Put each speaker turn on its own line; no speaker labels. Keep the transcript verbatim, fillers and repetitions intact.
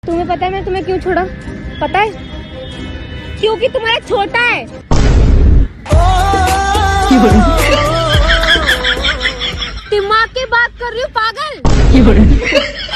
तुम्हें पता है मैं तुम्हें क्यों छोड़ा? पता है? क्योंकि तुम्हारा छोटा है। दिमाग की बात कर रही हूँ पागल।